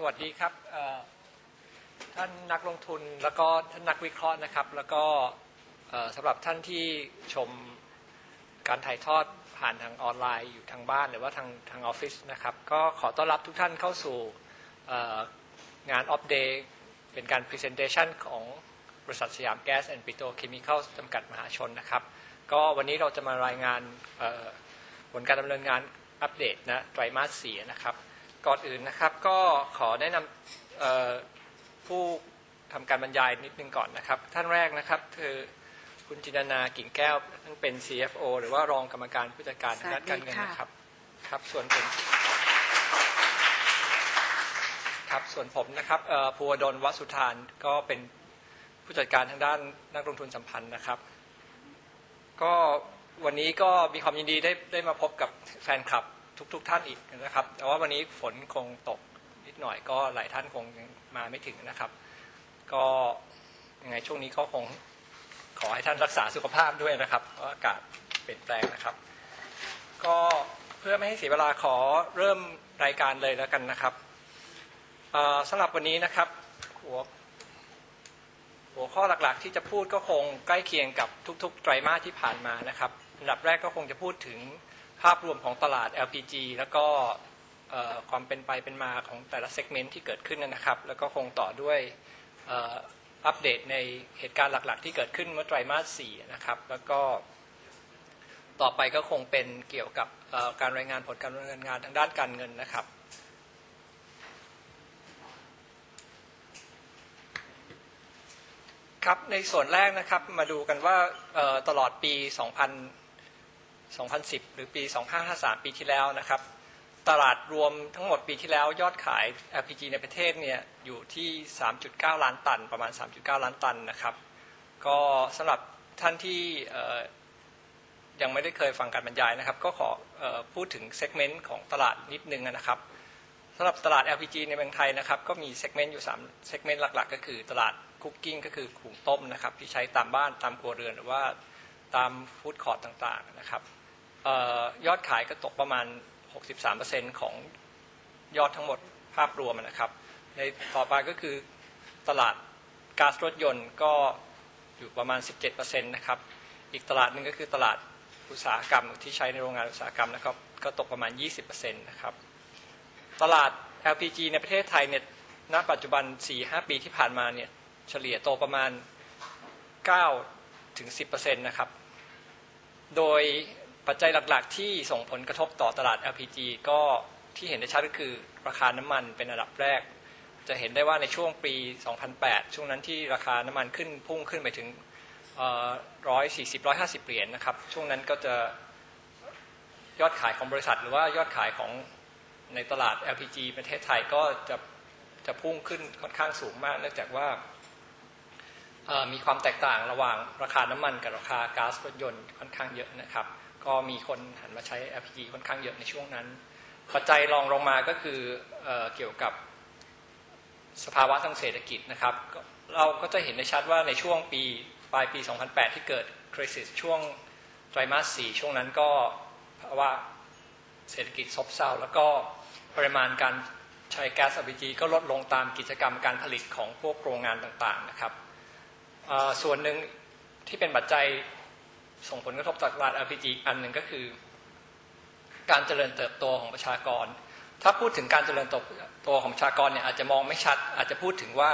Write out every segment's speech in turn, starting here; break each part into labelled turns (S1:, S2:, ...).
S1: วัสดีครับท่านนักลงทุนแล้วก็ท่านนักวิเคราะห์นะครับแล้วก็สำหรับท่านที่ชมการถ่ายทอดผ่านทางออนไลน์อยู่ทางบ้านหรือว่าทางออฟฟิศนะครับก็ขอต้อนรับทุกท่านเข้าสู่งาน Off Day เป็นการ Presentation ของบริษัทสยามแก๊สแอนด์ปิโตรเคมีคอลจำกัดมหาชนนะครับก็วันนี้เราจะมารายงานผลการดำเนินงานอัปเดตนะไตรมาส 4นะครับก่อนอื่นนะครับก็ขอแนะนำผู้ทำการบรรยายนิดนึงก่อนนะครับท่านแรกนะครับคือคุณจินนากิ่งแก้วท่านเป็น CFO หรือว่ารองกรรมการผู้จัดการทางด้านการเงินนะครับครับส่วนผมนะครับภูวดล วสุธานก็เป็นผู้จัดการทางด้านนักลงทุนสัมพันธ์นะครับก็วันนี้ก็มีความยินดีได้มาพบกับแฟนคลับทุกท่านอีกนะครับแต่ว่าวันนี้ฝนคงตกนิดหน่อยก็หลายท่านคงมาไม่ถึงนะครับก็ยังไงช่วงนี้ก็คงขอให้ท่านรักษาสุขภาพด้วยนะครับเพราะอากาศเปลี่ยนแปลงนะครับก็เพื่อไม่ให้เสียเวลาขอเริ่มรายการเลยแล้วกันนะครับสำหรับวันนี้นะครับหัวข้อหลักๆที่จะพูดก็คงใกล้เคียงกับทุกๆไตรมาสที่ผ่านมานะครับอันดับแรกก็คงจะพูดถึงภาพรวมของตลาด LPG แล้วก็ความเป็นไปเป็นมาของแต่ละเซกเมนต์ที่เกิดขึ้นนะครับแล้วก็คงต่อด้วยอัปเดตในเหตุการณ์หลักๆที่เกิดขึ้นเมื่อไตรมาส 4นะครับแล้วก็ต่อไปก็คงเป็นเกี่ยวกับการรายงานผลการดำเนินงานทางด้านการเงินนะครับครับในส่วนแรกนะครับมาดูกันว่าตลอดปี 2010 หรือปี 2553 ปีที่แล้วนะครับตลาดรวมทั้งหมดปีที่แล้วยอดขาย LPG ในประเทศเนี่ยอยู่ที่ 3.9 ล้านตันประมาณ 3.9 ล้านตันนะครับก็สำหรับท่านที่ยังไม่ได้เคยฟังการบรรยายนะครับก็ขอพูดถึงเซกเมนต์ของตลาดนิดนึงนะครับสำหรับตลาด LPG ในเมืองไทยนะครับก็มีเซกเมนต์อยู่3เซกเมนต์หลักๆก็คือตลาดคุกกิ้งก็คือหุงต้มนะครับที่ใช้ตามบ้านตามครัวเรือนหรือว่าตามฟู้ดคอร์ทต่างๆนะครับยอดขายก็ตกประมาณ 63% ของยอดทั้งหมดภาพรวมนะครับในต่อไปก็คือตลาดก๊าซรถยนต์ก็อยู่ประมาณ 17% นะครับอีกตลาดหนึ่งก็คือตลาดอุตสาหกรรมที่ใช้ในโรงงานอุตสาหกรรมนะครับก็ตกประมาณ 20% นะครับตลาด LPG ในประเทศไทยเนี่ยณปัจจุบัน 4-5 ปีที่ผ่านมาเนี่ยเฉลี่ยโตประมาณ 9-10% นะครับโดยปัจจัยหลักๆที่ส่งผลกระทบต่อตลาด LPG ก็ที่เห็นได้ชัดก็คือราคาน้ำมันเป็นอันดับแรกจะเห็นได้ว่าในช่วงปี 2008 ช่วงนั้นที่ราคาน้ำมันพุ่งขึ้นไปถึง140-150 เหรียญนะครับช่วงนั้นก็จะยอดขายของบริษัทหรือว่ายอดขายของในตลาด LPG ประเทศไทยก็จะพุ่งขึ้นค่อนข้างสูงมากเนื่องจากว่ามีความแตกต่างระหว่างราคาน้ำมันกับราคาก๊าซรถยนต์ค่อนข้างเยอะนะครับก็มีคนหันมาใช้ LPG ค่อนข้างเยอะในช่วงนั้นปัจจัยรองลงมาก็คือเกี่ยวกับสภาวะทางเศรษฐกิจนะครับเราก็จะเห็นได้ชัดว่าในช่วงปลายปี 2008 ที่เกิดคริสิสช่วงไตรมาส 4ช่วงนั้นก็เพราะว่าเศรษฐกิจซบเซาแล้วก็ปริมาณการใช้แก๊ส LPG ก็ลดลงตามกิจกรรมการผลิตของพวกโรงงานต่างๆนะครับส่วนหนึ่งที่เป็นปัจจัยส่งผลกระทบต่อตลาด LPG อันหนึ่งก็คือการเจริญเติบโตของประชากรถ้าพูดถึงการเจริญเติบโตของประชากรเนี่ยอาจจะมองไม่ชัดอาจจะพูดถึงว่า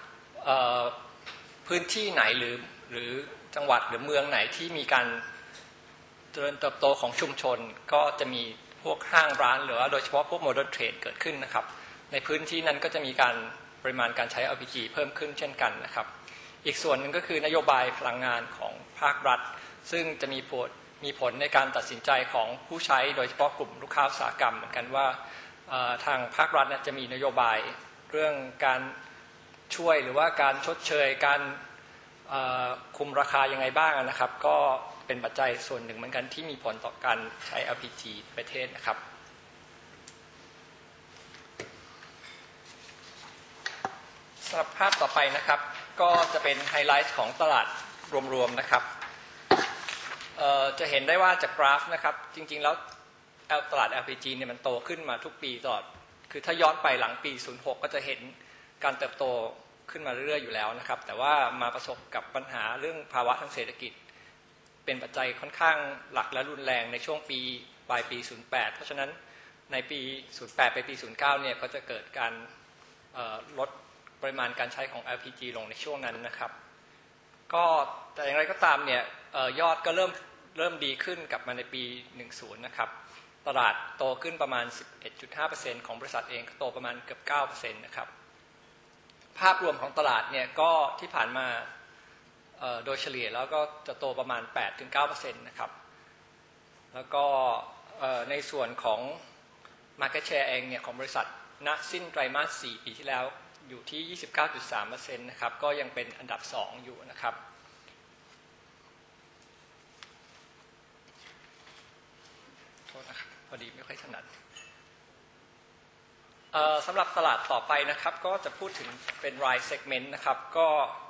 S1: พื้นที่ไหนหรือจังหวัดหรือเมืองไหนที่มีการเจริญเติบโตของชุมชนก็จะมีพวกห้างร้านหรือว่าโดยเฉพาะพวกโมเดิร์นเทรดเกิดขึ้นนะครับในพื้นที่นั้นก็จะมีการปริมาณการใช้ LPG เพิ่มขึ้นเช่นกันนะครับอีกส่วนหนึ่งก็คือนโยบายพลังงานของภาครัฐซึ่งจะมีผลในการตัดสินใจของผู้ใช้โดยเฉพาะกลุ่มลูกค้าอุตสาหกรรมเหมือนกันว่าทางภาครัฐจะมีนโยบายเรื่องการช่วยหรือว่าการชดเชยการคุมราคายังไงบ้างนะครับก็เป็นปัจจัยส่วนหนึ่งเหมือนกันที่มีผลต่อการใช้ LPG ประเทศนะครับสำหรับภาพต่อไปนะครับก็จะเป็นไฮไลท์ของตลาดรวมๆนะครับจะเห็นได้ว่าจากกราฟนะครับจริงๆแล้วตลาด LPG เนี่ยมันโตขึ้นมาทุกปีตลอดคือถ้าย้อนไปหลังปี 06 ก็จะเห็นการเติบโตขึ้นมาเรื่อยๆอยู่แล้วนะครับแต่ว่ามาประสบกับปัญหาเรื่องภาวะทางเศรษฐกิจเป็นปัจจัยค่อนข้างหลักและรุนแรงในช่วงปีปลายปี 08 เพราะฉะนั้นในปี 08 ไปปี 09 เนี่ยก็จะเกิดการลดปริมาณการใช้ของ LPG ลงในช่วงนั้นนะครับก็แต่อย่างไรก็ตามเนี่ยยอดก็เริ่มดีขึ้นกลับมาในปี 10 นะครับตลาดโตขึ้นประมาณ 11.5% ของบริษัทเองก็โตประมาณเกือบ 9% นะครับภาพรวมของตลาดเนี่ยก็ที่ผ่านมาโดยเฉลี่ยแล้วก็จะโตประมาณ 8-9% นะครับแล้วก็ในส่วนของ Market Share เองเนี่ยของบริษัทณสิ้นไตรมาส 4 ปีที่แล้วอยู่ที่ 29.3% นะครับก็ยังเป็นอันดับ 2 อยู่นะครับโทษนะครับพอดีไม่ค่อยถนัดสำหรับตลาดต่อไปนะครับก็จะพูดถึงเป็นรายเซกเมนต์นะครับก็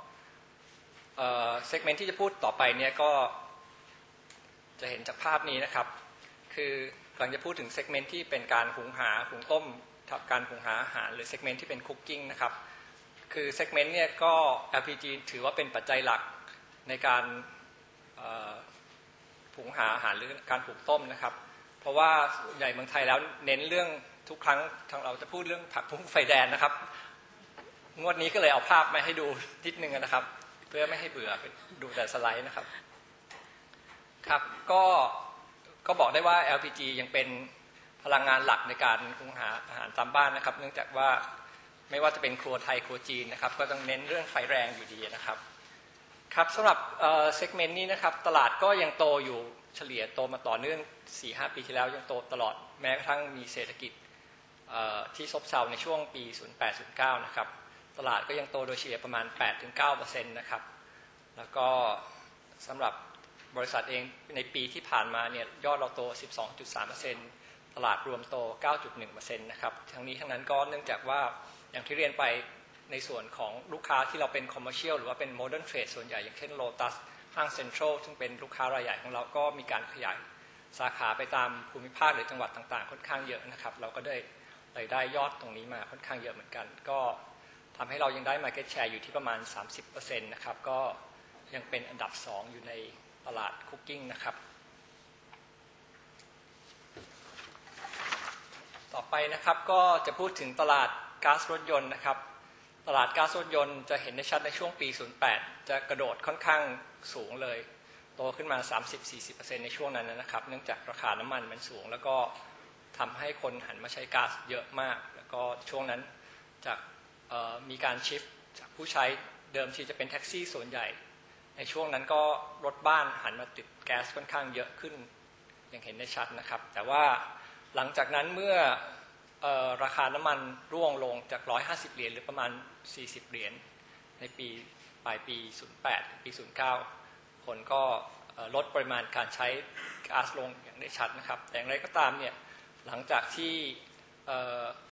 S1: เซกเมนต์ที่จะพูดต่อไปเนี่ยก็จะเห็นจากภาพนี้นะครับคือกำลังจะพูดถึงเซกเมนต์ที่เป็นการหุงต้มการหุงหาอาหารหรือเซกเมนต์ที่เป็นคุกกิ้งนะครับคือเซกเมนต์เนี่ยก็ LPG ถือว่าเป็นปัจจัยหลักในการหุงหาอาหารหรือการหุงต้มนะครับเพราะว่าใหญ่เมืองไทยแล้วเน้นเรื่องทุกครั้งทางเราจะพูดเรื่องผักบุ้งไฟแดงนะครับงวดนี้ก็เลยเอาภาพมาให้ดูนิดนึงนะครับเพื่อไม่ให้เบื่อดูแต่สไลด์นะครับครับก็บอกได้ว่า LPG ยังเป็นพลังงานหลักในการหุงหาอาหารตามบ้านนะครับเนื่องจากว่าไม่ว่าจะเป็นครัวไทยครัวจีนนะครับก็ต้องเน้นเรื่องไฟแรงอยู่ดีนะครับครับสำหรับเซกเมนต์นี้นะครับตลาดก็ยังโตอยู่เฉลี่ยโตมาต่อเนื่อง 4-5 ปีที่แล้วยังโตตลอดแม้กระทั่งมีเศรษฐกิจที่ซบเซาในช่วงปี 08-09 นะครับตลาดก็ยังโตโดยเฉลี่ยประมาณ 8-9% นะครับแล้วก็สำหรับบริษัทเองในปีที่ผ่านมาเนี่ยยอดเราโต 12.3% ตลาดรวมโต 9.1% นะครับทั้งนี้ทั้งนั้นก็เนื่องจากว่าอย่างที่เรียนไปในส่วนของลูกค้าที่เราเป็นคอมเมอร์เชียลหรือว่าเป็นโมเดิร์นเทรดส่วนใหญ่อย่างเช่นโลตัสห้างเซ็นทรัลซึ่งเป็นลูกค้ารายใหญ่ของเราก็มีการขยายสาขาไปตามภูมิภาคหรือจังหวัดต่างๆค่อนข้างเยอะนะครับเราก็ได้ยอดตรงนี้มาค่อนข้างเยอะเหมือนกันก็ทำให้เรายังได้ Market Share อยู่ที่ประมาณ 30% นะครับก็ยังเป็นอันดับ 2 อยู่ในตลาดคุกกิ้งนะครับต่อไปนะครับก็จะพูดถึงตลาดก๊าซรถยนต์นะครับตลาดก๊าซรถยนต์จะเห็นได้ชัดในช่วงปี 08 จะกระโดดค่อนข้างสูงเลยโตขึ้นมา 30-40% ในช่วงนั้นนะครับเนื่องจากราคาน้ำมันมันสูงแล้วก็ทำให้คนหันมาใช้ก๊าซเยอะมากแล้วก็ช่วงนั้นจากมีการชิฟจากผู้ใช้เดิมที่จะเป็นแท็กซี่ส่วนใหญ่ในช่วงนั้นก็รถบ้านหันมาติดแก๊สค่อนข้างเยอะขึ้นอย่างเห็นได้ชัดนะครับแต่ว่าหลังจากนั้นเมื่อราคาน้ำมันร่วงลงจาก150 เหรียญหรือประมาณ40 เหรียญในปีปลายปี 08 ปี 09 คนก็ลดปริมาณการใช้ก๊าซลงอย่างได้ชัดนะครับแต่อย่างไรก็ตามเนี่ยหลังจากที่